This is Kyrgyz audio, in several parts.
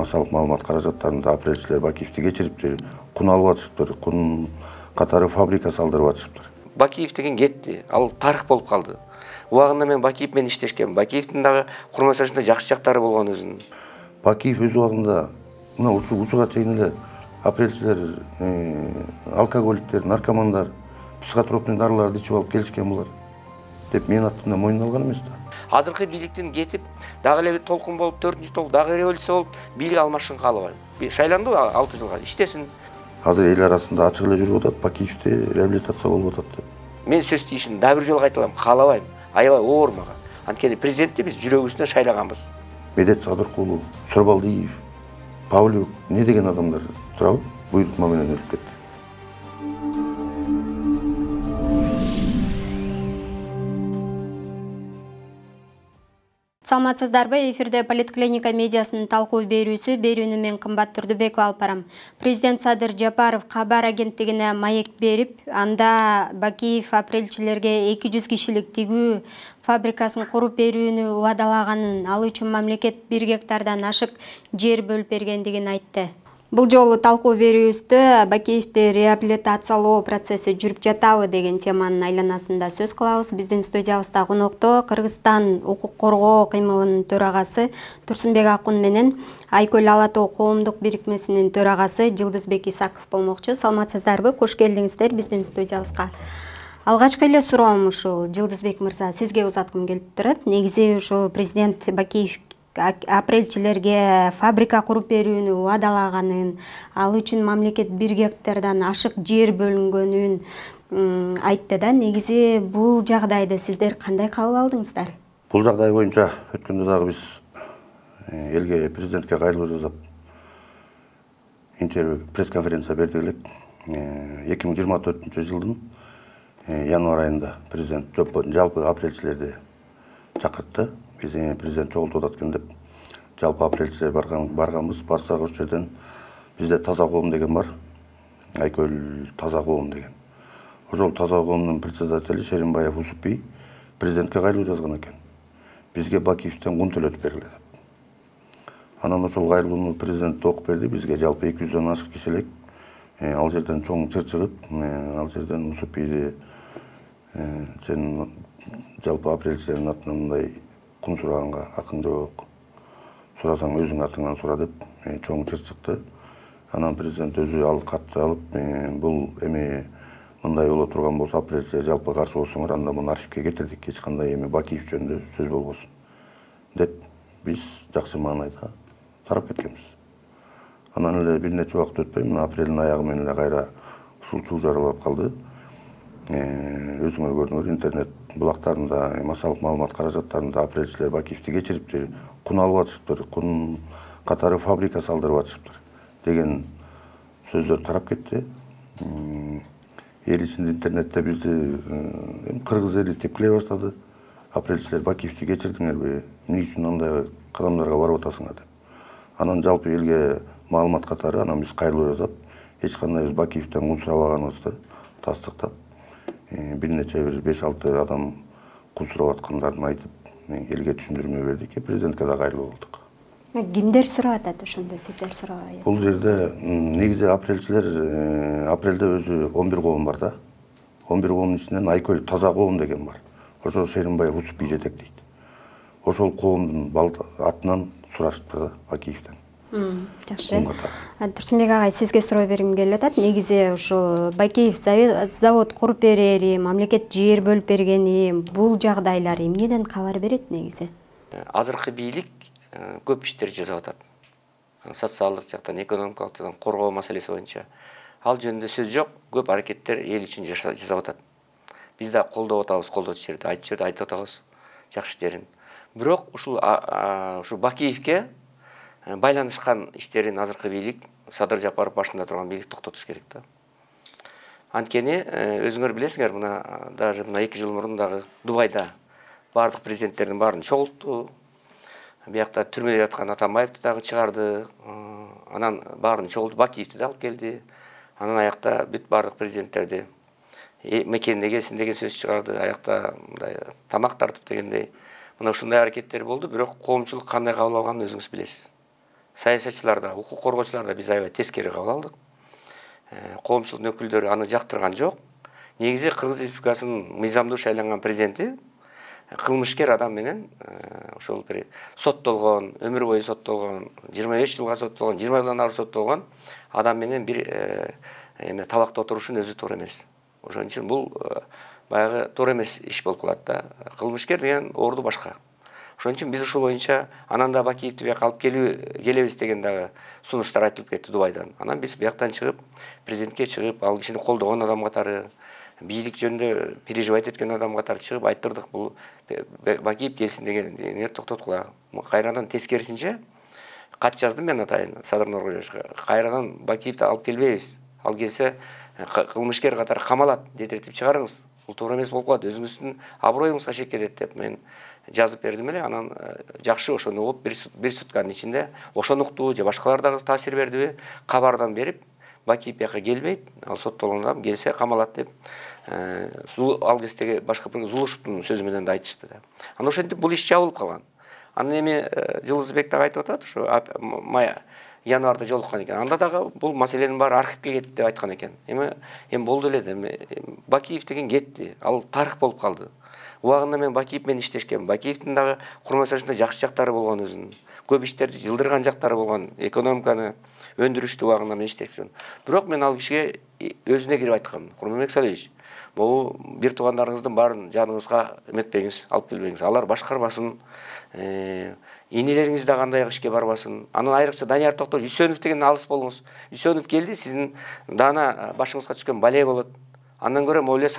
массалык маалымат каражаттарында апрелчилер Бакиевди кечириптир, кун алып атышыптыр, кун катары фабрика салдырып атышыптыр. Бакиев деген кетти, ал тарых болуп калды. Убагында мен Бакиев менен иштешкем. Бакиевдин дагы курмасашында жакшы жактары болгон өзүнүн. Бакиев өз убагында мына ушуга чейин эле апрелчилер алкоголиктер, наркомандар, психотропный дарыларды ичип алып келишкен булар деп мен аттымда мойындалган эмес да. Азыркы бийликтин кетип, дагы эле толкун болуп, 4-нчү толкун дагы революция болуп, бийлик алмашын каалабайм. Шайланды 6 жылга, иштесин. Азыр эл арасында ачык эле жүрүп атат, Бакиевде реабилитация болуп атат деп. Мен сөз тийишин дагы бир жолу кайталам, каалабайм. Аябай оор мага. Анткени президентти биз жүрөгүбүздөн шайлаганбыз. Медет Садыркулов, Сурбалдиев, Павлюк, не деген адамдар турабы буйрутма менен өлүп кетти. Саламатсыздарбы, эфирде Политклиника медиасынын талкуу берүүнү мен Кымбат Турдубекова алып барам. Президент Садыр Жапаров кабар агенттигине маек берип, анда Бакиев апрелчилерге 200 кишилик тигүү фабрикасын куруп берүүнү убадалаганын, ал үчүн мамлекет 1 гектардан ашык жер бөлүп бергендигин айтты. Бул жолу талкуу берүүбүздө Бакиевди реабилитациялоо процесси жүрүп жатабы деген теманын айланасында сөз кылабыз. Биздин студиябызда конокто Кыргызстан укук коргоо кыймылынын төрагасы Турсунбек Акун менен Айкөл Ала Тоо коомдук бирикмесинин төрагасы Жылдызбек Исаков болмокчу. Саламатсыздарбы? Кош келдиңиздер биздин студиябызга. Алгачкы эле суроом ушул, Жылдызбек мырза, сизге узаткым келип турат. Негизи ушул президент Бакиев апрелчилерге фабрика куруп берүүнү убадалаганын, ал үчүн мамлекет 1 гектардан ашык жер бөлүнгөнүн айтты да. Негизи бул жагдайды сиздер кандай кабыл алдыңыздар? Бул жагдай боюнча өткөндө дагы биз элге, президентке кайрылуу жасап интервью, пресс-конференция бердик элек. 2024 жылдын январь айында президент жалпы апрелчилерди чакыртты. Биз президент чогултуп атат экен деп жалпы апрелчилер барганбыз. Барсак ошол жерден бизде таза коом деген бар. Айкөл таза коом деген. Ошол таза коомдун председатели Шеринбаев Усупбий президентке кайрылуу жазган экен. Бизге Бакиевден кун төлөтүп бергиле деп. Анан ошол кайрылууну президент окуп берди. Бизге жалпы 200дөн ашык киши элек. Ал жерден чоң чыр чыгып, ал жерден Усупбийди сен жалпы апрелчилердин атынан мындай кун сураганга акың жок. Сурасаң өзүң атыңан сура деп чоң чыр чыкты. Анан президент өзү ал катты алып, бул эми мындай боло турган болсо апрелчилер жалпы каршы болсоңор, анда муну архивге кетирдик. Эч кандай эми Бакиев жөнүндө сөз болбосун деп биз жакшы маанайда тарап кеткенбиз. Анан эле бир нече убакыт өтпөй, мына апрелдин аягы менен эле кайра ушул чуу жаралап калды. Өзүңөр көрдүңөр, интернет булактарында, массалык маалымат каражаттарында апрелчилер Бакиевди кечириптир, кун алып атышыптыр, кун катары фабрика салдырып атышыптыр деген сөздөр тарап кетти. Эл ичинде интернетте бизди кыргыз эли тепкилей баштады. Апрелчилер Бакиевди кечирдиңерби? Эмне үчүн андай кадамдарга барып атасыңар деп. Анан жалпы элге маалымат катары анан биз кайрылуу жасап, эч кандай биз Бакиевден кун сурабаганыбызды тастыктап, бир нече 5-6 адам кун сурап аткандарын айтып, элге түшүндүрмө бердик. Президентке да кайрылуу кылдык. Кимдер сурап атат ошондо, сиздер сурабайбы? Бул жерде негизи апрелчилер, апрелде өзү 11 коом бар да. 11 коомдун ичинен Айкөл таза коом деген бар. Ошол Шеринбаев Усупбий жетектейт. Ошол коомдун атынан сурашыптыр да Бакиевден. Жакшы. Турсунбек агай, сизге суроо бергим келип атат. Негизи ушул Бакиев завод куруп берери, мамлекет жер бөлүп бергени, бул жагдайлар эмнеден кабар берет негизи? Азыркы бийлик көп иштер жасап атат. Социалдык жактан, экономикалык жактан, коргоо маселеси боюнча. Ал жөнүндө сөз жок, көп аракеттер эл үчүн жасап атат. Биз да колдоп атабыз, айтып атабыз жакшы иштерин. Бирок ушул Бакиевке байланышкан иштерин азыркы бийлик, Садыр Жапаров башында турган бийлик токтотуш керек да. Анткени өзүңөр билесиңер, мына даже 2 жыл мурун дагы Дубайда бардык президенттердин баарын чогултту. Биякта түрмөдө яткан Атамбаевди дагы чыгарды. Анан баарын чогултуп, Бакиевди да алып келди. Анан аякта бүт бардык президенттерди мекенде келсин деген сөз чыгарды. Аякта мындай тамак тартып дегендей. Мына ушундай аракеттер болду, бирок коомчулук кандай кабыл алганын өзүңүз билесиз. саясатчылар да, укук коргоочулар да биз аябай тескери кабыл алдык. Коомчулуктун өкүлдөрү аны жактырган жок. Негизи Кыргыз Республикасынын мыйзамдуу шайланган президенти кылмышкер адам менен ошол бир соттолгон, өмүр бою соттолгон, 25 жылга соттолгон, 20 жылдан ары соттолгон адам менен бир табакта отурушун өзү туура эмес. Ошон үчүн бул баягы туура эмес иш болуп калат да. Кылмышкер деген орду башка. Ошон үчүн биз ушул боюнча анан да Бакиевди бияка алып келебиз деген дагы сунуштар айтылып кетти Дубайдан. Анан биз бияктан чыгып, президентке чыгып, ал кишини колдогон адам катары, бийлик жөнүндө переживать эткен адам катары чыгып айттырдык, бул Бакиев келсин дегенди токтоткула. Кайрадан тескерисинче кат жаздым мен атайын Садыр Нуркожоевичке. Кайрадан Бакиевди алып келбейбиз. Ал келсе кылмышкер катары камалат, детирип чыгарыңыз. Бул туура эмес болуп калат, өзүңүздүн аброюңузга шек кетет деп мен жазып бердим эле. Анан жакшы ошону угуп бир сутканын ичинде ошону укту же башкалар дагы таасир бердиби, кабардан берип Бакиев бияка келбейт, ал соттолгон адам келсе камалат деп ал кездеги башкы Зулушевдун сөзү менен да айтышты да. Анан ошентип бул иш жабылып калган. Анан эми Жылдызбек дагы айтып атат, ушу январда жолуккан экен. Анда дагы бул маселенин баары архивге кетти деп айткан экен. Эми болду эле эми Бакиев деген кетти. Ал тарых болуп калды. Убагында мен Бакиев менен иштешкем. Бакиевдин дагы курмасачында жакшы жактары болгон өзүнүн. Көп иштерди жылдырган жактары болгон, экономиканы өндүрүштү убагында мен иштешкем. Бирок мен ал кишиге өзүнө кирип айткам. Курманбек Салиевич, бул бир туугандарыңыздын баарын жаныңызга эметпеңиз, алып келбеңиз. Алар башкарбасын. Инелериңиз да кандай ишке барбасын. Анан айрыкча Данияр Токтор Үсөнов деген алыс болуңуз. Үсөнов келди, сиздин даана башыңызга түшкөн бале болот. Андан көрө мойле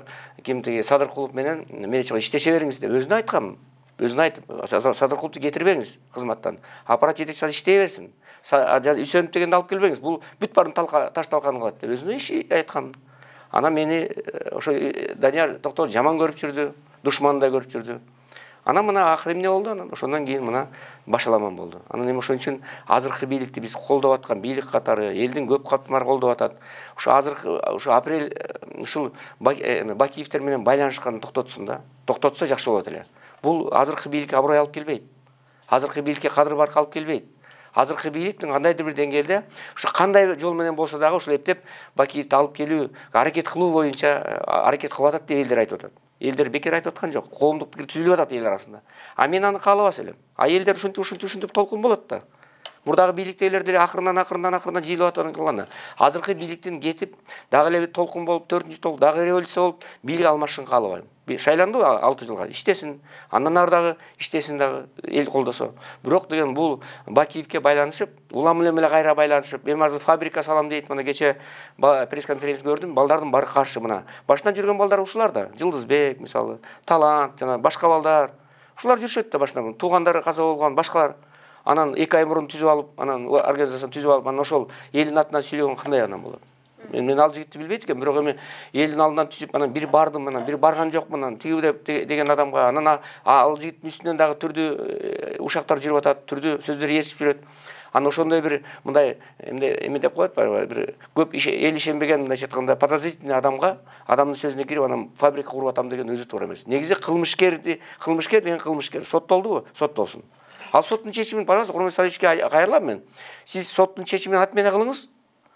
Садыркулов менен мени иштеше бериңиз деп өзүнө айткам. Өзүнө айтып, Садыркуловду кетирбеңиз кызматтан. Аппарат жетекчиси иштей берсин. Үсөнов дегенди алып келбеңиз. Бул бүт баарын таш талкан кылат деп өзүнө иш айткам. Анан мени ошо Данияр Токтор жаман көрүп жүрдү, душмандай көрүп жүрдү. Анан мына акыры эмне болду? Анан ошондон кийин мына башаламан болду. Анан эми ошон үчүн азыркы бийликти биз колдоп аткан бийлик катары элдин көп катмары колдоп атат. Ушу азыркы ушу апрель ушул Бакиевтер менен байланышканын токтотсун да. Токтотсо жакшы болот эле. Бул азыркы бийликке аброй алып келбейт. Азыркы бийликке кадыр барк алып келбейт. Азыркы бийликтин кандайдыр бир деңгээлде ушу кандай жол менен болсо дагы ушул эптеп Бакиевди алып келүү, аракет кылуу боюнча аракет кылып атат деп элдер айтып атат. Элдер бекер айтып аткан жок. Коомдук пикир түзүлүп атат эл арасында. А мен аны каалабас элем. А элдер ушинтип толкун болот да. Мурдагы бийликтегилер деле акырынан жыйылып аткан кылганда. Азыркы бийликтин кетип, дагы эле толкун болуп, 4-чү толкун дагы революция болуп, бийлик алмашын каалабайм. Шайланды 6 жылга, иштесин. Андан ары дагы иштесин дагы эл колдосо. Бирок деген бул Бакиевке байланышып, улам эле кайра байланышып, эми азыр фабрика салам дейт. Мына кече пресс-конференция көрдүм, балдардын баары каршы мына. Башынан жүргөн балдар ушулар да. Жылдызбек, мисалы, Талант, жана башка балдар. Ушулар жүрүшөт да башынан. Туугандары каза болгон башкалар. Анан 2 ай мурун түзүп алып, анан организацияны түзүп алып, анан ошол элдин атынан сүйлөгөн кандай анан болот? Мен ал жигитти билбейт экен, бирок эми элдин алдынан түзүп, анан бир бардым, анан бир барган жокмун, анан тиги деп деген адамга, анан ал жигиттин үстүнөн дагы түрдүү ушактар жүрүп атат, түрдүү сөздөр ээрчип жүрөт. Анан ошондой бир мындай эме деп коет, бир көп эл ишенбеген мындайча айтканда подозрительный адамга, адамдын сөзүнө кирип, анан фабрика куруп атам деген өзү туура эмес. Негизи кылмышкер деген кылмышкер, соттолдубу? Соттолсун. Ал соттун чечимин, пожалуйста, Курманбек Салиевичке кайрылам мен. Сиз соттун чечимин отмена кылыңыз.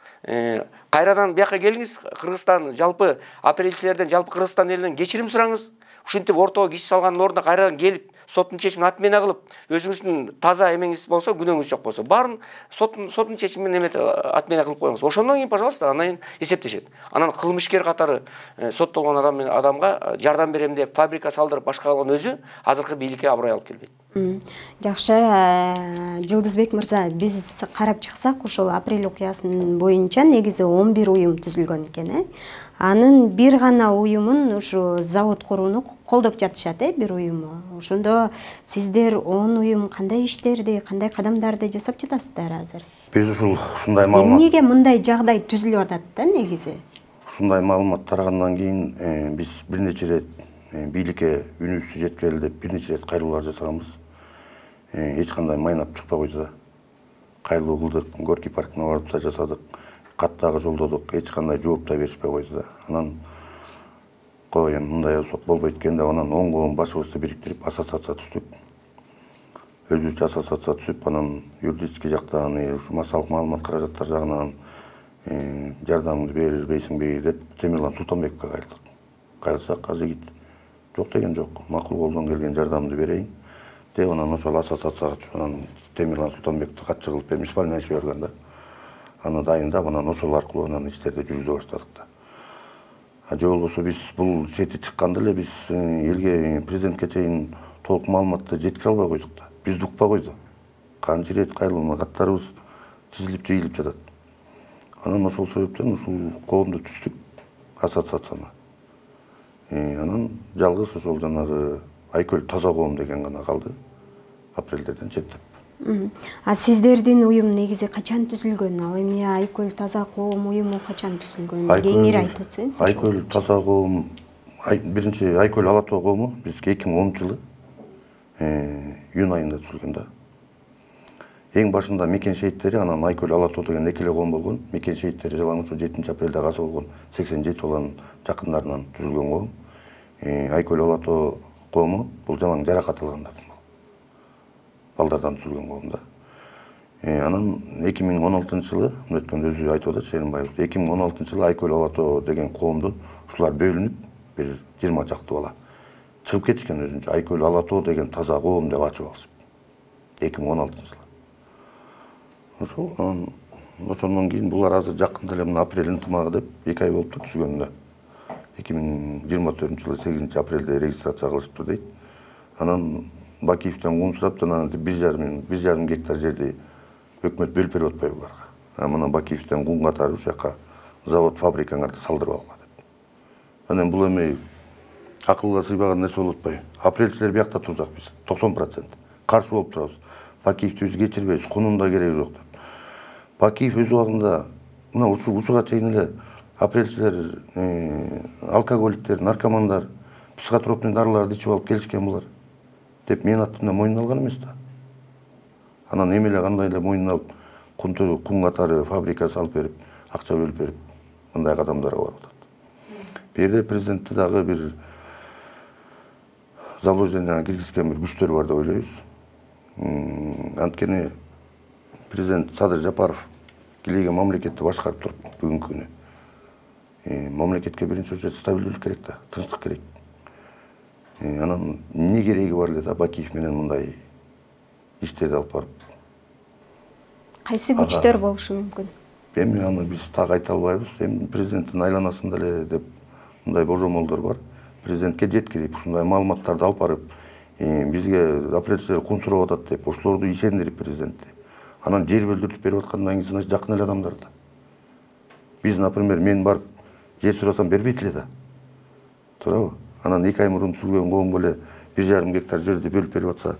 Кайрадан бияка келиңиз, Кыргызстан жалпы апрельчилерден, жалпы Кыргызстан элинен кечирим сураңыз. Ушинтип ортого киши салгандын ордуна кайрадан келип, соттун чечимин отмена кылып, өзүңүздүн таза эмеңиз болсо, күнөөңүз жок болсо, баарын соттун чечимин отмена кылып коюңуз. Ошондон кийин, пожалуйста, анан эсептешет. Анан кылмышкер катары соттолгон адамга жардам берем деп фабрика салдырып башка кылган өзү азыркы бийликке аброй алып келбейт. Жакшы, Жылдызбек мырза, биз карап чыксак, ушул апрель окуясынын боюнча негизи 11 уюм түзүлгөн экен. Анын бир гана уюмун ушу завод курууну колдоп жатышат, бир уюму. Ошондо сиздер 10 уюм кандай иштерди, кандай кадамдарды жасап жатасыздар азыр? Биз ушундай маалымат. Эмнеге мындай жагдай түзүлүп атат да негизи? Ушундай маалымат тарагандан кийин биз бир нече ирет бийликке үнүбүздү жеткирели деп бир нече ирет кайрылуулар жасаганбыз. Эч кандай майнап чыкпай койду да. Кайрылуу кылдык, Горький паркына барып да жасадык. Кат дагы жолдодук, эч кандай жооп да беришпей койду да. Анан эми мындай болсок болбойт экен деп, анан оңгон башыбызды бириктирип ассоциация түздүк. өзүбүзчө ассоциация түзүп, анан юридический жактан, ушу массалык маалымат каражаттар жагынан жардамыңды бербейсиңби деп Темирлан Султанбековго кайрылдык. Кайрылсак, ал жигит жок деген жок, макул колдон келген жардамды берейин деп, анан ошол ассоциацияга түшүп, анан Темирлан Султанбековду катчы кылып муниципальный иши жиберген да. Аны дайындап, анан ошол аркылуу анан иштерди жүргүзө баштадык да. Же болбосо биз бул чети чыкканда эле биз элге, президентке чейин толук маалыматты жеткире албай койдук да. Бизди укпай койду. Канча ирет кайрылма каттарыбыз тизилип жыйылып жатат. Анан ошол себептен ушул коомду түздүк, ассоциацияны. Анан жалгыз ошол жанагы Айкөл таза коом деген гана калды. Апрелдерден четтеп. А сиздердин уюм негизи качан түзүлгөн? Ал эми Айкөл таза коом уюму качан түзүлгөн? Кеңири айтып өтсөңүз. Айкөл таза коом, биринчи Айкөл ала тоо коому биз 2010-жылы июнь айында түзүлгөн да. Эң башында Мекен шейиттери, анан Айкөл ала тоо деген эки эле коом болгон. Мекен шейиттери жалаң ошо 7-апрелде каза болгон 87 баланын жакындарынан түзүлгөн коом. Айкөл ала тоо коому бул жалаң жаракат алгандардын балдардан түзүлгөн коом да. Анан 2016-жылы, өткөндө өзү айтып атат Шеринбаев, 2016-жылы Айкөл ала тоо деген коомду ушулар бөлүнүп, бир 20 чакты бала чыгып кетишкен өзүнчө. Айкөл ала тоо деген таза коом деп ачып алышып. 2016-жылы. Ошондон кийин булар азыр жакында эле мына апрель ынтымагы деп 2 ай болуптур түзгөнүнө. 2024-жылы 8-апрелде регистрация кылышыптыр дейт. Анан Бакиевден кун сурап, жанагы 1,5 гектар жерди өкмөт бөлүп берип атпайбы буларга. Мына Бакиевден кун катары ушу жака завод, фабрикаңарды салдырып алгыла деп. Анан бул эми акылга сыйбаган нерсе болуп атпайбы? Апрельчилер биякта турсак биз 90% каршы болуп турабыз. Бакиевди биз кечирбейбиз, кунун да кереги жок деп. Бакиев өз убагында мына ушуга чейин эле апрельчилер алкоголиктер, наркомандар, психотропный дарыларды ичип алып келишкен булар деп менин атымдан мойнуна алган эмес да. Анан эми эле кандай эле мойнуна алып, кун катары фабрика салып берип, акча бөлүп берип, мындай кадамдарга барып атат. Бу жерде президентти дагы бир заблужденияга киргизген бир күчтөр бар деп ойлойбуз. Анткени президент Садыр Жапаров килейге мамлекетти башкарып туруп бүгүнкү күнү. Мамлекетке биринчи очередь стабилдүүлүк керек да, тынчтык керек. Анан эмне кереги бар эле да Бакиев менен мындай иштерди алып барып. Кайсы күчтөр болушу мүмкүн? Эми аны биз так айта албайбыз. Эми президенттин айланасында эле деп мындай божомолдор бар. Президентке жеткирип, ушундай маалыматтарды алып барып, бизге апрельчилер кун сурап атат деп, ошолорду ишендирип президентти. Анан жер бөлдүрүп берип аткандан кийин жакын эле адамдар да. Биз, например, мен барып жер сурасам бербейт эле да. Туурабы? Анан 2 ай мурун түзүлгөн коомго эле 1,5 гектар жерди бөлүп берип атса.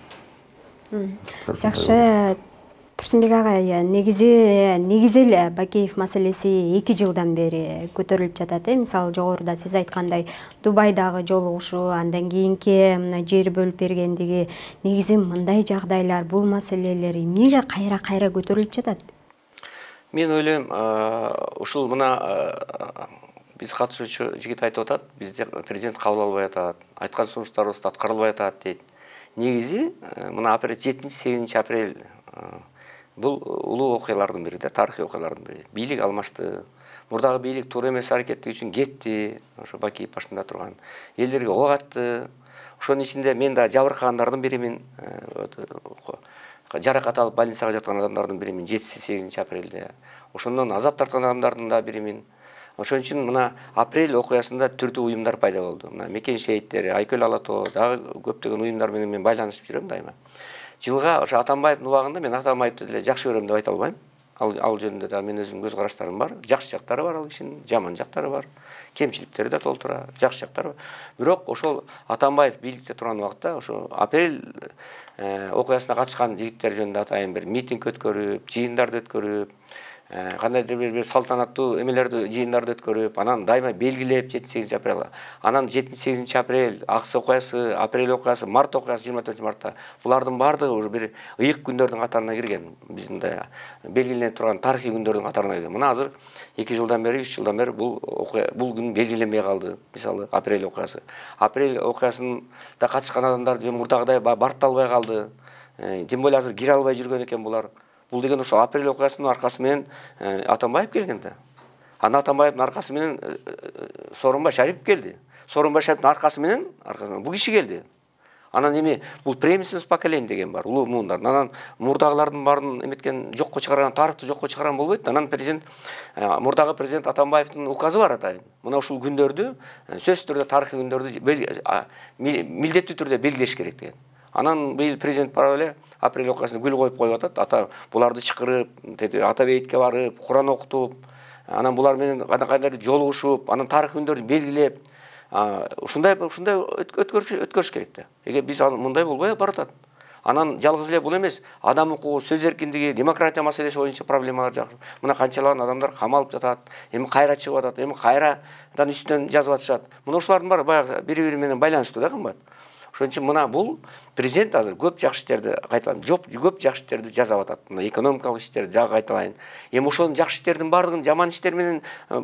Жакшы. Турсунбек ага, негизи эле Бакиев маселеси 2 жылдан бери көтөрүлүп жатат. Мисалы жогоруда сиз айткандай Дубайдагы жолугушуу, андан кийинки мына жер бөлүп бергендиги, негизи мындай жагдайлар, бул маселелер эмнеге кайра көтөрүлүп жатат? Мен ойлойм, ушул мына биз катышуучу жигит айтып атат, бизде президент кабыл албай атат, айткан сунуштарыбыз аткарылбай атат дейт. Негизи мына 7-8 апрель бул улуу окуялардын бири да, тарыхый окуялардын бири. Бийлик алмашты. Мурдагы бийлик туура эмес аракеттиги үчүн кетти. Ошо Бакиев башында турган. Элдерге ок атты. Ошонун ичинде мен да жабыркагандардын биримин. Жаракат алып больницага жаткан адамдардын биримин 7-8 апрелде. Ошондон азап тарткан адамдардын да биримин. Ошон үчүн мына апрель окуясында түрдүү уюмдар пайда болду. Мына Мекен шейиттери, Айкөл ала тоо, дагы көптөгөн уюмдар менен мен байланышып жүрөм дайыма. Жылга ошо Атамбаевдин убагында мен Атамбаевди деле жакшы көрөм деп айта албайм. Ал жөнүндө да мен өзүм көз караштарым бар. Жакшы жактары бар ал кишинин, жаман жактары бар. Кемчиликтери да толтура, жакшы жактары бар. Бирок ошол Атамбаев бийликте турган убакта ошо апрель окуясына катышкан жигиттер жөнүндө атайын бир митинг өткөрүп, жыйындарды өткөрүп, кандайдыр бир салтанаттуу эмелерди, жыйындарды өткөрүп, анан дайыма белгилеп 7-8 апрель. Анан 7-8 апрель, Аксы окуясы, апрель окуясы, март окуясы 24 мартта. Булардын баардыгы уже бир ыйык күндөрдүн катарына кирген. Биздин да белгиленип турган тарыхый күндөрдүн катарына кирген. Мына азыр 2 жылдан бери, 3 жылдан бери бул күн белгиленбей калды. Мисалы, апрель окуясы. Апрель окуясында катышкан адамдар мурдагыдай барталбай калды. тем более азыр кире албай жүргөн экен булар. Бул деген ошо апрель окуясынын аркасы менен Атамбаев келген да. Ана Атамбаевдин аркасы менен Сооронбай Шарипов келди. Сооронбай Шариповдун аркасы менен бул киши келди. Анан эми бул преемственность поколения деген бар, улуу муундар. Анан мурдагылардын баарын эметкен жокко чыгарган, тарыхты жокко чыгарган болбойт. Анан президент мурдагы президент Атамбаевдин указы бар атайын. Мына ушул күндөрдү сөзсүз түрдө тарыхый күндөрдү милдеттүү түрдө белгилеш керек деген. Анан быйыл президент бара эле апрель окуясына гүл коюп коюп атат. Ата буларды чакырып, ата бейитке барып, Куран окутуп, анан булар менен кандайдыр жолугушуп, анан тарыхый күндөрдү белгилеп, ушундай өткөрүш керек да. Эгер биз мындай болбой баратат. Анан жалгыз эле бул эмес, адам укугу, сөз эркиндиги, демократия маселеси боюнча проблемалар жак. Мына канчалаган адамдар камалып жатат, эми кайра чыгып атат, эми кайрадан үстүнөн жазып атышат. Мына ушулардын баары баягы бири-бири менен байланыштуу да кымбат. Ошон үчүн мына бул президент азыр көп жакшы иштерди кайталайм, көп жакшы иштерди жасап атат. Мына экономикалык иштерди жагы кайталайын. Эми ошонун жакшы иштердин баардыгын жаман иштер менен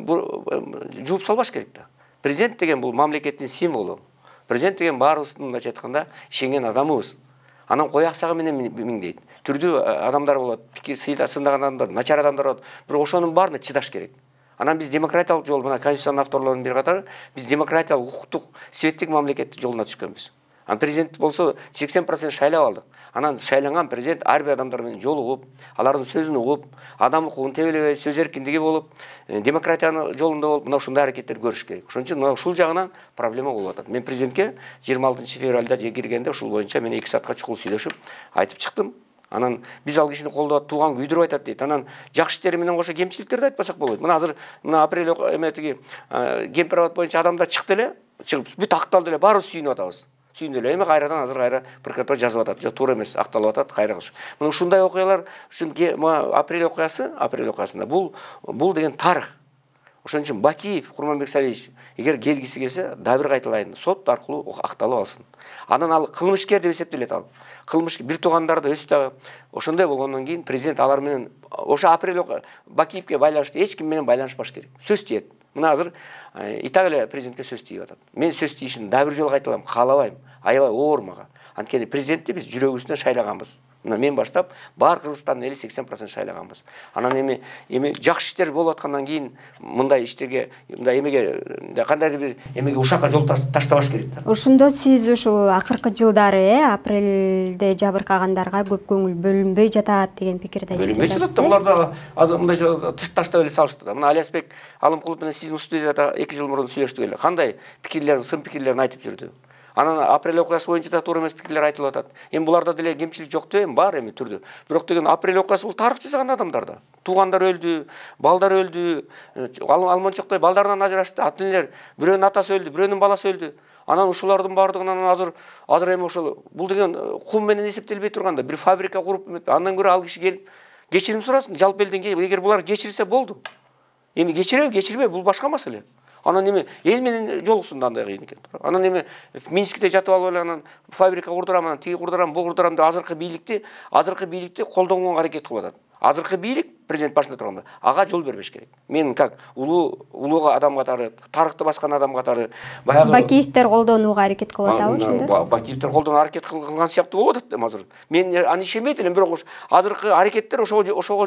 жууп салбаш керек да. Президент деген бул мамлекеттин символу. Президент деген баарыбыздын мындайча айтканда ишенген адамыбыз. Анан кой аксагы менен миңдейт. Түрдүү адамдар болот, пикир сындаган адамдар, начар адамдар болот. Бирок ошонун баарына чыдаш керек. Анан биз демократиялык жол, мына конституциянын авторлорунун бир катары биз демократиялык, укуктук, светтик мамлекеттин жолуна түшкөнбүз. Анан президент болсо 80% шайлап алдык. Анан шайланган президент ар бир адамдар менен жолугуп, алардын сөзүн угуп, адам укугун тебелебей, сөз эркиндиги болуп, демократиянын жолунда болуп, мына ушундай аракеттерди көрүш керек. Ошон үчүн мына ушул жагынан проблема болуп атат. Мен президентке 26 февралда киргенде ушул боюнча мен 2 саатка чукул сүйлөшүп, айтып чыктым. Анан биз ал кишини колдоп тууган күйдүрүп айтат дейт. Анан жакшы иштери менен кошо кемчиликтерди айтпасак болбойт. Мына азыр мына апрель эметиги кемпирабад боюнча адамдар чыкты эле, чыгып бүт акталды эле, баарыбыз сүйүнүп атабыз. Сүйүндү эле, эми кайрадан азыр прокуратура жазып атат. Жок, туура эмес, акталып атат, кайра кылыш. Мына ушундай окуялар үчүн апрель окуясында бул деген тарых. Ошон үчүн Бакиев Курманбек Салиевич эгер келгиси келсе, дабыр кайталайын, сот аркылуу акталып алсын. Анан ал кылмышкер деп эсептелет ал. Кылмыш бир туугандарды өз дагы ошондой болгондон кийин президент алар менен ошо апрель Бакиевке байланыштуу эч ким менен байланышпаш керек. Сөз тиет. Мына азыр и так эле президентке сөз тийип атат. Мен сөз тийишин дабыр жолу кайталам, каалабайм, аябай оор мага. Анткени президентти биз жүрөгүбүздөн шайлаганбыз. Мына мен баштап бар Кыргызстандын эли 80% шайлаганбыз. Анан эми жакшы иштер болуп аткандан кийин мындай иштерге, мындай эмеге кандайдыр бир эмеге ушакка жол таштабаш керек да. Ошондо сиз ушул акыркы жылдары апрелде жабыркагандарга көп көңүл бөлүнбөй жатат деген пикирде айтып жатасыз. Бөлүнбөй жатат да, буларда азыр мындай таштап эле салышты да. Мына Алиасбек Алымкулов менен сиздин студияда 2 жыл мурун сүйлөштүк эле. Кандай пикирлерин, сын пикирлерин айтып жүрдү. Анан апрель окуясы боюнча да туура эмес пикирлер айтылып атат. Эми буларда деле кемчилик жок деп эми бар эми түрдө. Бирок деген апрель окуясы бул тарых жасаган адамдар да. Туугандар өлдү, балдар өлдү, Алмончоктой балдарынан ажырашты, ата-энелер, бирөөнүн атасы өлдү, бирөөнүн баласы өлдү. Анан ушулардын баардыгынан азыр эми ошол бул деген кум менен эсептелбей турганда бир фабрика куруп андан көрө ал киши келип кечирим сурасын жалпы элден. Эгер булар кечирсе болду. Эми кечирбей бул башка маселе. Анан эми эл менен жолуксун да андай кыйын экен. Анан эми Минскте жатып алып эле анан фабрика курдурам, анан тиги курдурам, бу курдурам деп азыркы бийликти колдонгонго аракет кылып атат. Азыркы бийлик президент башында турганда ага жол бербеш керек. Мен как улуу адам катары, тарыхты баскан адам катары баягы Бакиевтер колдонууга аракет кылып атабы ошондо? Бакиевтер колдонууга аракет кылган сыяктуу болуп атат эми азыр. Мен аны ишенбейт элем, бирок азыркы аракеттер ошого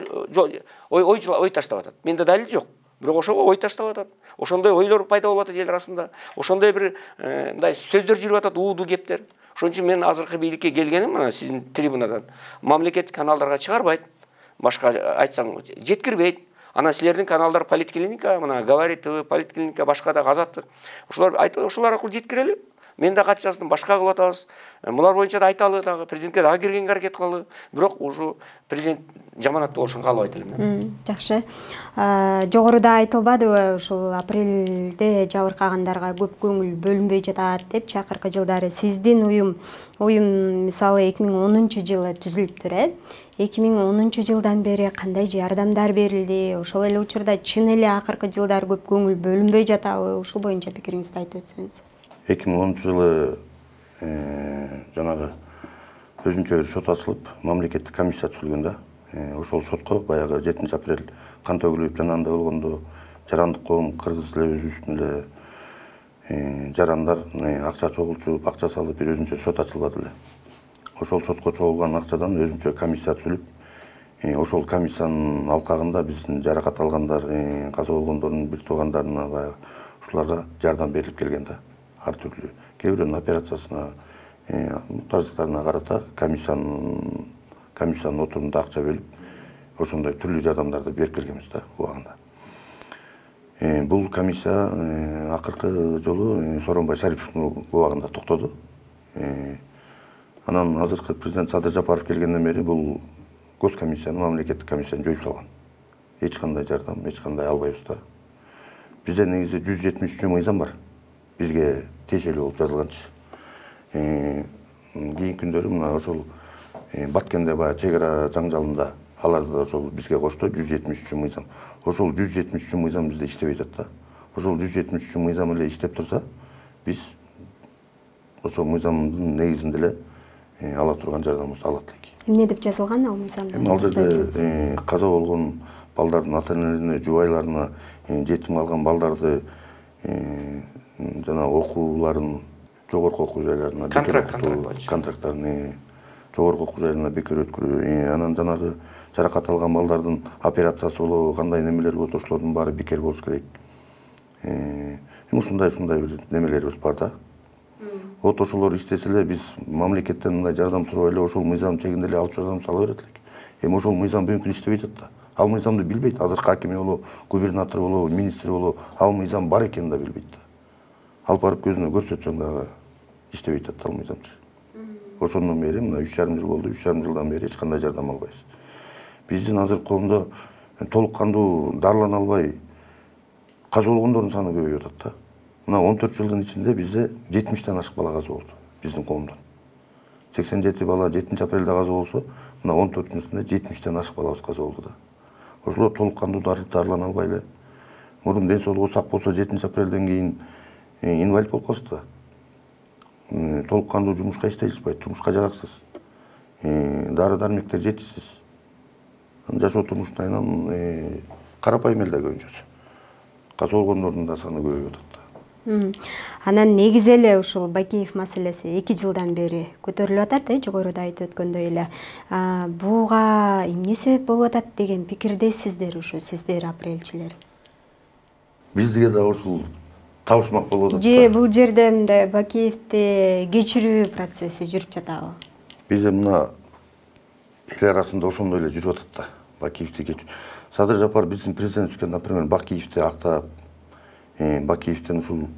ой таштап атат. Менде далил жок. Бирок ошого ой таштап атат. Ошондой ойлор пайда болуп атат эл арасында. Ошондой бир мындай сөздөр жүрүп атат, ууду кептер. Ошон үчүн мен азыркы бийликке келгеним мына сиздин трибунадан мамлекеттик каналдарга чыгарбайт. Башка айтсаң жеткирбейт. Анан силердин каналдар Политклиника, мына Говорит ТВ, Политклиника, башка да Азаттык. Ошолар аркылуу жеткирели. Мен да кат жаздым, башка кылып атабыз. Булар боюнча да айталы дагы, президентке дагы киргенге аракет кылалы. Бирок ушу президент жаманаттуу болушун каалабайт элем. Жакшы. Жогоруда айтылбадыбы ушул апрелде жабыркагандарга көп көңүл бөлүнбөй жатат деп, акыркы жылдары сиздин уюм мисалы 2010-жылы түзүлүптүр, 2010-жылдан бери кандай жардамдар берилди? Ошол эле учурда чын эле акыркы жылдары көп көңүл бөлүнбөй жатабы? Ушул боюнча пикириңизди айтып өтсөңүз. 2010-жылы жанагы өзүнчө бир сот ачылып, мамлекеттик комиссия түзүлгөн да. Ошол сотко баягы 7 апрель кан төгүлүп жанагындай болгондо жарандык коом кыргыз эле өзүбүздүн эле жарандар акча чогултуп, акча салып бир өзүнчө сот ачылбады эле. ошол сотко чогулган акчадан өзүнчө комиссия түзүлүп, ошол комиссиянын алкагында биздин жаракат алгандар, каза болгондордун бир туугандарына баягы ушуларга жардам берилип келген да. Ар түрдүү кээ бирөөнүн операциясына, муктаждыктарына карата комиссиянын отурумунда акча бөлүп, ошондой түрлүү жардамдарды берип келгенбиз да убагында. Бул комиссия акыркы жолу Сооронбай Шариповдун убагында токтоду. Анан азыркы президент Садыр Жапаров келгенден бери бул госкомиссияны, мамлекеттик комиссияны жоюп салган. Эч кандай жардам, эч кандай албайбыз да. Бизде негизи 173 мыйзам бар. Бизге тиешелүү болуп жазылганчы. Кийинки күндөрү мына ошол Баткенде баягы чек ара жаңжалында аларды да ошол бизге кошту 173 мыйзам. Ошол 173 мыйзам бизде иштебей атат да. Ошол 173 мыйзам эле иштеп турса, биз ошол мыйзамдын негизинде эле ала турган жардамыбызды алат элек. Эмне деп жазылган ал мыйзамда? Ал жерде каза болгон балдардын ата-энелерине, жубайларына, жетим калган балдарды жана окууларын жогорку окуу жайларына контракттарын жогорку окуу жайларына бекер өткөрүү, анан жанагы жаракат алган балдардын операциясы болобу, кандай немелер болот, ошолордун баары бекер болуш керек. Ушундай бир немелерибиз бар да. Вот ошолор иштесе эле биз мамлекеттен мындай жардам сурабай эле ошол мыйзам чегинде эле алып жардамды ала берет элек. Ошол мыйзам бүгүнкү күнү иштебей атат да. Ал мыйзамды билбейт. Азыркы хакими болобу, губернатор болобу, министр болобу, ал мыйзам бар экенин да билбейт да. Алып барып көзүнө көрсөтсөң дагы иштебей атат ал мыйзамчы. Ошондон бери мына 3,5 жыл болду, 3,5 жылдан бери эч кандай жардам албайбыз. Биздин азыр коомдо толук кандуу дарылана албай каза болгондордун саны көбөйүп атат да. Мына 14 жылдын ичинде бизде 70тен ашык бала каза болду биздин коомдон. 87 бала 7 апрелде каза болсо, мына 14-жылдын ичинде 70тен ашык балабыз каза болду да. Ошолор толук кандуу дарылана албай эле. Мурун ден соолугу сак болсо 7 апрелден кийин инвалид болуп калышты да. Толук кандуу жумушка иштей алышпайт, жумушка жараксыз. Дары-дармектер жетишсиз. Жашоо турмуштун айынан карапайым эл да көбүнчөсү. Каза болгондордун да саны көбөйүп атат да. Анан негизи эле ушул Бакиев маселеси 2 жылдан бери көтөрүлүп атат, жогоруда айтып өткөндөй эле. Буга эмне себеп болуп атат деген пикирдесиздер ушу, сиздер апрелчилер? Бизге да ушул табышмак болуп атат. Же бул жерде мындай Бакиевди кечирүү процесси жүрүп жатабы? Бизде мына эл арасында ошондой эле жүрүп атат да. Бакиевди кечирүү. Садыр Жапар биздин президентибизге, например, Бакиевди актап, Бакиевдин ушул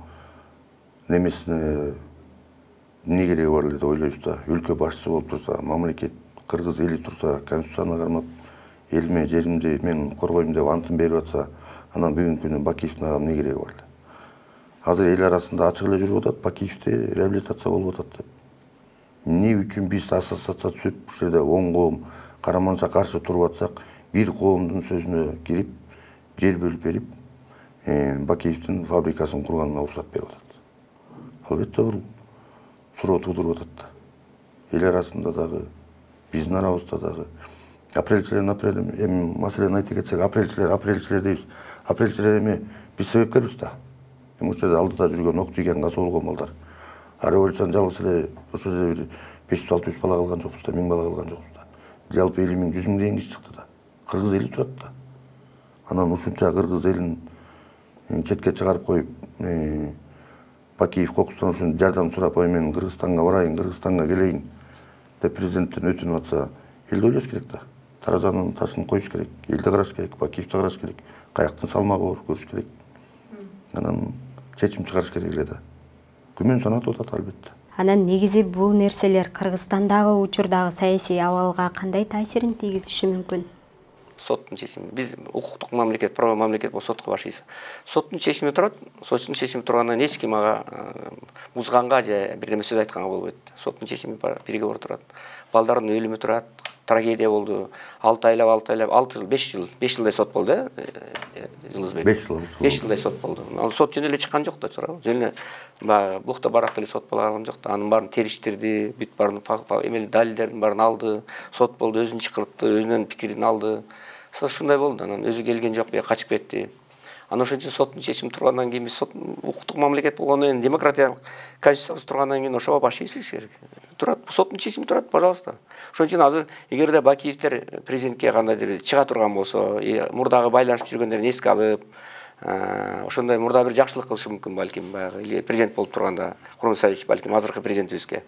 немесине эмне кереги бар эле деп ойлойбуз да. Өлкө башчысы болуп турса, мамлекет кыргыз эли турса, конституцияны кармап, элиме, жеримди мен коргойм деп антын берип атса, анан бүгүнкү күнү Бакиевдин эмне кереги бар эле? Азыр эл арасында ачык эле жүрүп атат, Бакиевди реабилитация болуп атат деп. Эмне үчүн биз ассоциация түзүп, ушул жерде оң коом Караманша каршы туруп атсак, бир коомдун сөзүнө кирип, жер бөлүп берип, Бакиевдин фабрикасын курганына уруксат берип атат. Албетте бул суроо туудуруп атат да. Эл арасында дагы, биздин арабызда дагы апрелчилер маселени айта кетсек, апрелчилер дейбиз. Апрелчилер эми биз себепкербиз да. Ошол жерде алдыда жүргөн ок тийген каза болгон балдар. А революцияны жалгыз эле ошол жерде бир 500-600 бала калган жокпуз да, 1000 бала калган жокпуз да. Жалпы 50 000, 100 000 деген киши чыкты да. Кыргыз эли турат да. Анан ушунча кыргыз элин четке чыгарып коюп, Бакиев кокустан ушун жардам сурап, мен Кыргызстанга барайын, Кыргызстанга келейин деп президенттен өтүнүп атса, элди ойлош керек да. Таразанын ташын коюш керек, элди караш керек, Бакиевди караш керек, каяктын салмагы бар көрүш керек. Анан чечим чыгарыш керек эле да. Күмөн санатып атат албетте. Анан негизи бул нерселер Кыргызстандагы учурдагы саясий абалга кандай таасирин тийгизиши мүмкүн? Соттун чечими. Биз укуктук мамлекет, право мамлекет болуп сотко башыйбыз. Соттун чечими турат. Соттун чечими тургандан эч ким ага музганга же бирдеме сөз айтканга болбойт. Соттун чечими бар, приговор турат. Балдардын өлүмү турат. Трагедия болду. 6 айлап, 6 жыл, 5 жылдай сот болду, Жылызбек. 5 жылдай сот болду. Ал сот жөн эле чыккан жок да, туурабы? Жөн эле бухта баракта эле сот боло калган жок да. Анын баарын териштирди, бүт баарын эмели далилдердин баарын алды. Сот болду, өзүн чакыртты, өзүнүн пикирин алды. Ушундай болду. Анан өзү келген жок, качып кетти. Аны ошон үчүн соттун чечими тургандан кийин биз сот укуктук мамлекет болгондон кийин демократиялык конституциябыз тургандан кийин ошого баш ийишибиз керек. Турат, соттун чечими турат, пожалуйста. Ошон үчүн азыр эгерде Бакиевдер президентке кандайдыр чыга турган болсо, мурдагы байланышып жүргөндөрүн эске алып, ошондой мурда бир жакшылык кылышы мүмкүн балким баягы президент болуп турганда Курман Исаевич балким азыркы президентибизге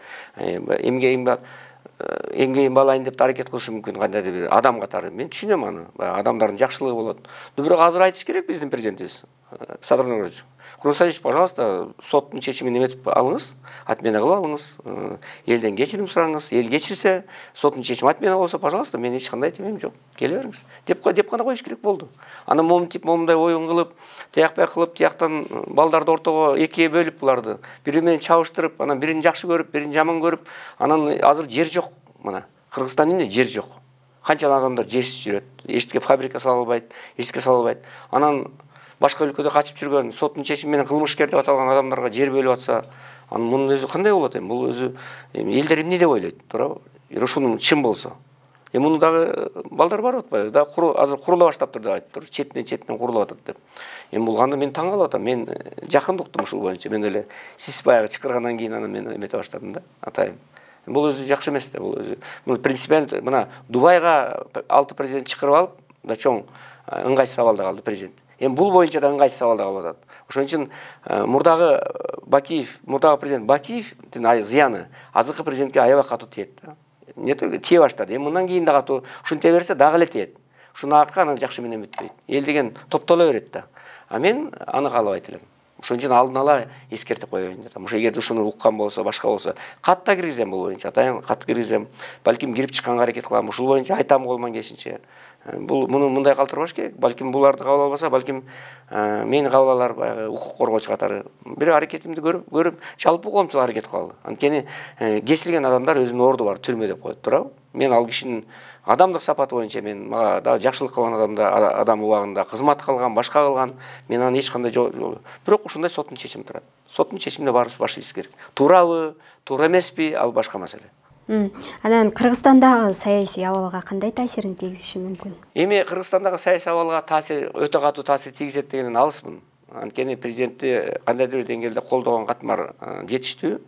эмге имбалайын деп аракет кылышы мүмкүн кандайдыр бир адам катары. Мен түшүнөм аны. Адамдардын жакшылыгы болот. Бирок азыр айтыш керек биздин президентибиз. Садыр Нуралиевич, Курман Исаевич, пожалуйста, соттун чечимин эметип алыңыз, отмена кылып алыңыз, элден кечирим сураңыз. Эл кечирсе, соттун чечими отмена болсо, пожалуйста, мен эч кандай темем жок. Келе бериңиз. Деп гана коюш керек болду. Аны момундай оюн кылып, тиякпай кылып, тияктан балдарды ортого экиге бөлүп буларды, бири менен чабыштырып, анан бирин жакшы көрүп, бирин жаман көрүп, анан азыр жер жок. Мына Кыргызстан эмне жер жок. Канчалык адамдар жерсиз жүрөт. Эчтеке фабрика сала албайт, эчтеке сала албайт. Анан башка өлкөдө качып жүргөн, соттун чечими менен кылмышкер деп аталган адамдарга жер бөлүп атса, анын мунун өзү кандай болот эми? Бул өзү элдер эмне деп ойлойт, туурабы? Ушунун чын болсо. Муну дагы балдар барып атпайбы? Да азыр курула баштаптыр деп айтыптыр. Четинен курулуп атат деп. Бул кандай мен таң калып атам. Мен жакын уктум ушул боюнча. Мен эле сиз баягы чакыргандан кийин аны мен эмете баштадым да, атайын. Бул өзү жакшы эмес да, бул өзү. Бул принципиально мына Дубайга 6 президент чакырып алып, да чоң ыңгайсыз абалда калды президент. Эми бул боюнча да ыңгайсыз абалда калып атат. Ошон үчүн мурдагы президент Бакиевдин зыяны азыркы президентке аябай катуу тиет да. Не только тие баштады. Эми мындан кийин да катуу ушинте берсе дагы эле тиет. Ушуну акка анан жакшы менен бүтпөйт. Эл деген топтола берет да. А мен аны каалабайт элем. Ошон үчүн алдын ала эскертип коеюн деп. Ошо эгерде ушуну уккан болсо, башка болсо, катта киргизем бул боюнча. Атайын кат киргизем. Балким кирип чыкканга аракет кылам. Ушул боюнча айтам колуман келишинче. Муну мындай калтырбаш керек. Балким буларды кабыл албаса, балким мени кабыл алар баягы укук коргоочу катары. Бир аракетимди көрүп, жалпы коомчулук аракет кылалы. Анткени кесилген адамдар өзүнүн орду бар, түрмө деп коет, туурабы? Мен ал кишинин адамдык сапаты боюнча мен мага да жакшылык кылган адам убагында кызмат кылган, башка кылган, мен аны эч кандай бирок ушундай соттун чечими турат. Соттун чечимине баарыбыз баш ийишибиз керек. Туурабы, туура эмеспи, ал башка маселе. Анан Кыргызстандагы саясий абалга кандай таасирин тийгизиши мүмкүн? Эми Кыргызстандагы саясий абалга таасир өтө катуу таасир тийгизет дегенден алысмын. Анткени президентти кандайдыр бир деңгээлде колдогон катмар жетиштүү.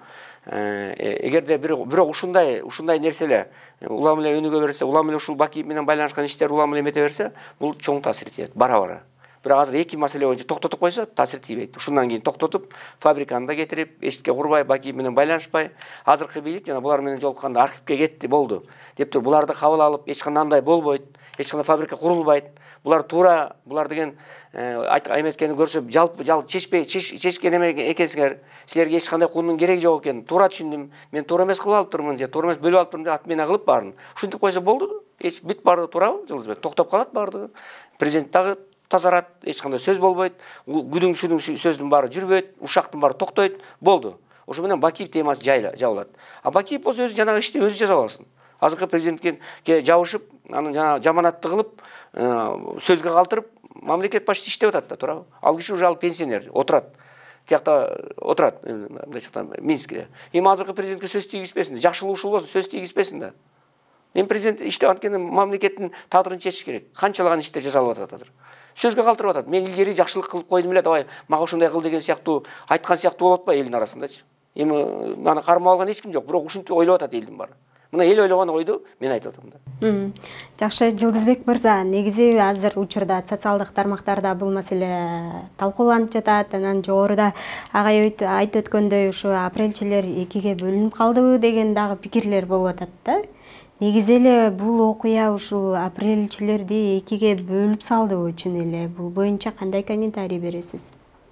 Эгерде бирок ушундай нерселер улам эле өнүгө берсе, улам эле ушул Бакиев менен байланышкан иштер улам эле эмете берсе, бул чоң таасир тийет бара-бара. Бирок азыр эки маселе боюнча токтотуп койсо, таасир тийбейт. Ушундан кийин токтотуп, фабриканы да кетирип, эчтеке курбай, Бакиев менен байланышпай, азыркы бийлик жана булар менен жолукканда архивке кетти, болду деп туруп, буларды кабыл алып, эч кандай андай болбойт, эч кандай фабрика курулбайт. Булар туура, булар деген эметкени көрсө, жалпы чечкен экенсиңер, силерге эч кандай куундун кереги жок экен. Туура түшүндүм. Мен туура эмес кылып алыптырмын же туура эмес бөлүп алыптырмын деп отмена кылып баарын. Ушинтип койсо болду. Эч бүт баардыгы туурабы, Жылдызбек? Токтоп калат баардыгы. Президент дагы тазарат, эч кандай сөз болбойт. Күдүң сөздүн баары жүрбөйт, ушактын баары токтойт. Болду. Ошо менен Бакиев темасы жабылат. А Бакиев болсо өзү жанагы ишти өзү жасап алсын. Азыркы президентке жабышып, аны жана жаманатты кылып, сөзгө калтырып, мамлекет башчысы иштеп атат да, туурабы? Ал киши уже пенсионер, отурат. Тиякта отурат, мындай жакта Минскте. Эми азыркы президентке сөз тийгизбесин, жакшылык ушул болсо сөз тийгизбесин да. Эми президент иштеп аткени мамлекеттин тагдырын чечиш керек. Канчалаган иштер жасалып атат азыр. Сөзгө калтырып атат. Мен илгери жакшылык кылып койдум эле, давай мага ушундай кыл деген сыяктуу айткан сыяктуу болот ба элдин арасындачы? Эми маны кармап алган эч ким жок, бирок ушинтип ойлоп атат элдин баары. Мына эл ойлогон ойду мен айтып атам да. Жакшы, Жылдызбек мырза, негизи азыр учурда социалдык тармактарда бул маселе талкууланып жатат. Анан жогоруда агай айтып өткөндөй ушу апрелчилер экиге бөлүнүп калдыбы деген дагы пикирлер болуп атат да. Негизи эле бул окуя ушул апрелчилерди экиге бөлүп салдыбы чын эле? Бул боюнча кандай комментарий бересиз?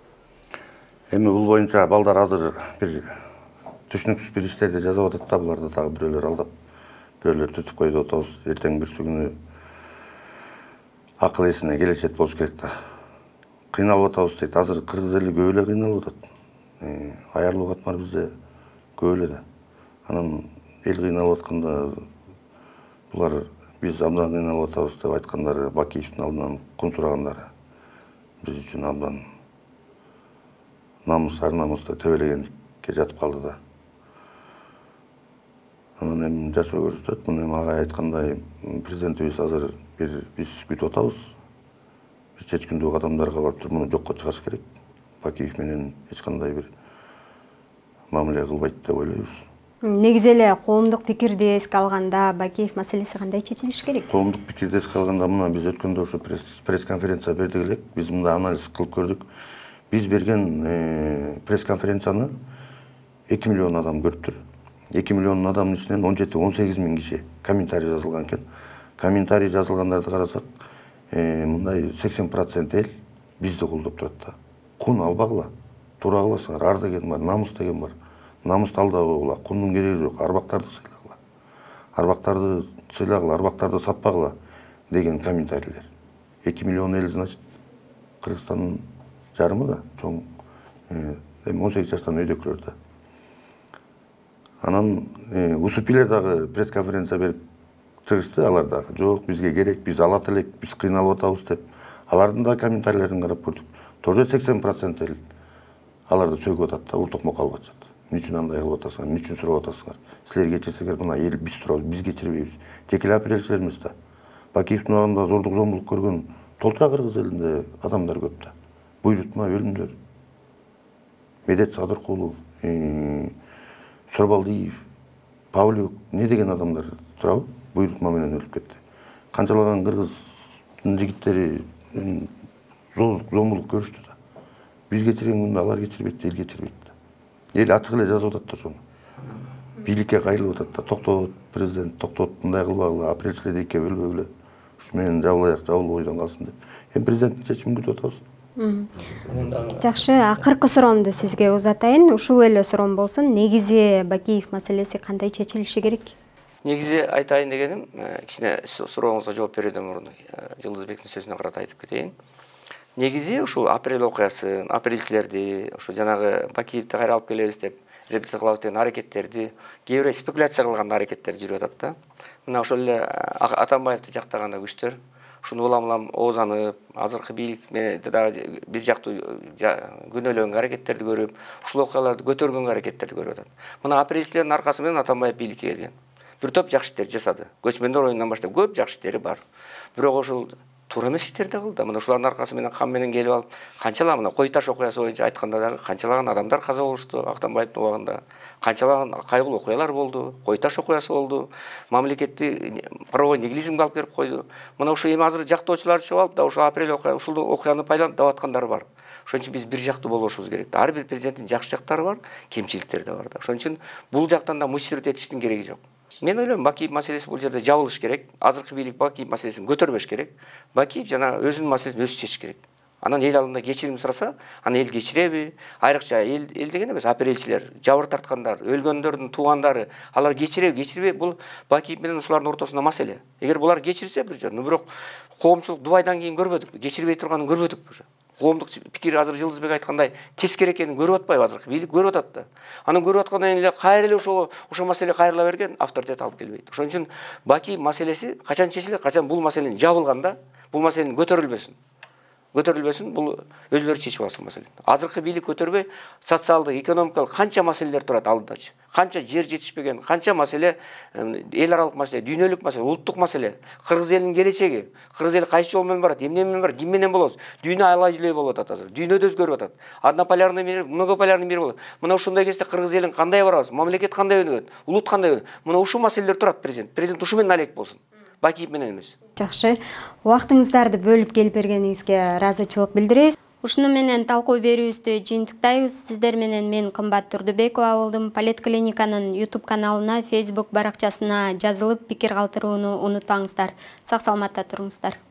Эми бул боюнча балдар азыр бир түшүнүксүз бир иштерди жазып атат да, буларды дагы бирөөлөр алдап, бирөөлөр түтүп койду атабыз. Эртең бирсү күнү акыл эсине келечет болуш керек да. Кыйналып атабыз дейт. Азыр кыргыз эли көп эле кыйналып атат. Аярлуу катмар бизде көп эле да. Анан эл кыйналып атканда булар биз абдан кыйналып атабыз деп айткандары, Бакиевдин алдынан кун сурагандары биз үчүн абдан намыс, ар намысты төбөлегендикке жатып калды да. Анан эми жашоо көрсөтөт. Муну эми агай айткандай президентибиз азыр биз күтүп атабыз. бир чечкиндүү кадамдарга барып туруп муну жокко чыгарыш керек. Бакиев менен эч кандай бир мамиле кылбайт деп ойлойбуз. Негизи эле коомдук пикирди эске алганда Бакиев маселеси кандай чечилиш керек? Коомдук пикирди эске алганда мына биз өткөндө ушу пресс-конференция бердик элек. Биз мында анализ кылып көрдүк. Биз берген пресс-конференцияны 2 миллион адам көрүптүр. 2 миллион адамдын ичинен 17-18 миң киши комментарий жазылган экен. Комментарий жазылгандарды карасак, мындай 80% эл бизди колдоп турат да. Кун албагыла, тура кыласыңар, ар деген бар, намыс деген бар. Намысты алдабагыла, кундун кереги жок, арбактарды сыйлагыла. Арбактарды сыйлагыла, арбактарды сатпагыла деген комментарийлер. 2 миллион эл, значит, Кыргызстандын жарымы да чоң, 18 жаштан өйдөклөр да. Анан УСУПилер дагы пресс-конференция берип чыгышты, алар дагы жок, бизге керек, биз алат элек, биз кыйналып атабыз деп. Алардын да комментарийлерин карап көрдүк. Тоже 80% эл аларды сөгүп атат да, ултукмок алып атышат. Эмне үчүн андай кылып атасыңар, эмне үчүн сурап атасыңар? Силер кечирсеңер, мына эл биз турабыз, биз кечирбейбиз. Жеке апрелчилер эмес да. Бакиевдин убагында зордук зомбулук көргөн толтура кыргыз элинде адамдар көп да. Буйрутма өлүмдөр. Медет Садыркулов, Сорбалдиев, Павлюк, не деген адамдар турабы? Буйрутма менен өлүп кетти. Канчалаган кыргыздын жигиттери зомбулук көрүштү да. Биз кечирген күндө алар кечирбейт, эл кечирбейт да. Эл ачык эле жазып атат да ошону. Бийликке кайрылып атат да. Токтот, президент, токтот, мындай кылбагыла, апрелчилерди экиге бөлбөгүлө. Ушу менен жабылайык, жабылып бойдон калсын деп. Эми президенттин чечимин күтүп атабыз. Жакшы, акыркы суроомду сизге узатайын. Ушул эле суроом болсун. Негизи Бакиев маселеси кандай чечилиши керек? Негизи айтайын дегеним, кичине сурооңузга жооп берүүдөн мурун Жылдызбектин сөзүнө карата айтып кетейин. Негизи ушул апрель окуясын, апрелчилерди, ушу жанагы Бакиевди кайра алып келебиз деп реабилитация кылабыз деген аракеттерди, кээ бирөө спекуляция кылган аракеттер жүрүп атат да. Мына ошол эле Атамбаевди жактаган күчтөр ушуну улам оозанып, азыркы бийлик менен дагы бир жактуу күнөөлөгөн аракеттерди көрүп, ушул окуяларды көтөргөн аракеттерди көрүп атат. Мына апрелчилердин аркасы менен Атамбаев бийликке келген. Бир топ жакшы иштер жасады. Көчмөндөр оюнунан баштап көп жакшы иштери бар. Бирок ошол туура эмес иштерди кылды. Мына ушулардын аркасы менен кам менен келип алып, канчалаган мына Кой таш окуясы боюнча айтканда дагы канчалаган адамдар каза болушту Атамбаевдин убагында. Канчалаган кайгылуу окуялар болду. Кой таш окуясы болду. Мамлекетти правовой нигилизмге алып келип койду. Мына ушу эми азыр жактоочулар чыгып алып да ушу апрель ушул окуяны пайдаланып деп аткандар бар. Ошон үчүн биз бир жактуу болушубуз керек. Ар бир президенттин жакшы жактары бар, кемчиликтери да бар да. Ошон үчүн бул жактан да мусирт этиштин кереги жок. Мен ойлойм, Бакиев маселеси бул жерде жабылыш керек. Азыркы бийлик Бакиев маселесин көтөрбөш керек. Бакиев жана өзүнүн маселесин өзү чечиш керек. Анан эл алдында кечирим сураса, аны эл кечиреби? Айрыкча эл деген эмес, апрелчилер, жабыр тарткандар, өлгөндөрдүн туугандары, алар кечиреби, кечирбейби? Бул Бакиев менен ушулардын ортосунда маселе. Эгер булар кечирсе бир жөн, бирок коомчулук Дубайдан кийин көрбөдүк, кечирбей турганын көрбөдүк. Коомдук пикир азыр Жылдызбек айткандай тескери экенин көрүп атпайбы азыр? Бийлик көрүп атат да. Анын көрүп аткандан эле кайра эле ошо маселе кайрыла берген авторитет алып келбейт. Ошон үчүн Бакиев маселеси качан чечилет, качан бул маселенин жабылганда, бул маселенин көтөрүлбөсүн, бул өзүлөрү чечип алсын маселени. Азыркы бийлик көтөрбөй, социалдык, экономикалык канча маселелер турат алдыдачы. Канча жер жетишпеген, канча маселе, эл аралык маселе, дүйнөлүк маселе, улуттук маселе, кыргыз элинин келечеги, кыргыз эл кайсы жол менен барат, эмне менен барат, ким менен болобуз? Дүйнө алай-жүлөй болуп атат азыр. Дүйнөдө өзгөрүп атат. Однополярный мир, многополярный мир болот. Мына ушундай кезде кыргыз элин кандай барабыз? Мамлекет кандай өнүгөт? Улут кандай өнүгөт? Мына ушул маселелер турат президент. Президент ушу менен алек болсун. Бакиев менен эмес. Жакшы. Убактыңыздарды бөлүп келип бергениңизге ыраазычылык билдиребиз. Ушуну менен талкуу берүүбүздү жыйынтыктайбыз. Сиздер менен мен Кымбат Турдубекова болдум. Поликлиниканын YouTube каналына, Facebook баракчасына жазылып пикир калтырууну унутпаңыздар. Сак саламатта туруңуздар.